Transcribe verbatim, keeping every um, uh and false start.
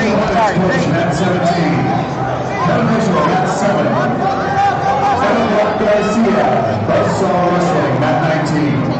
at seventeen. Beneficial at seven. Seven Garcia, Buzzsaw Wrestling at nineteen.